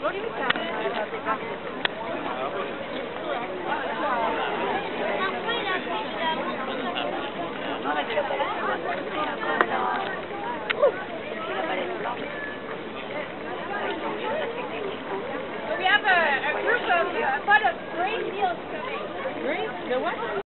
We have a group of quite a great deals coming. Great. The what?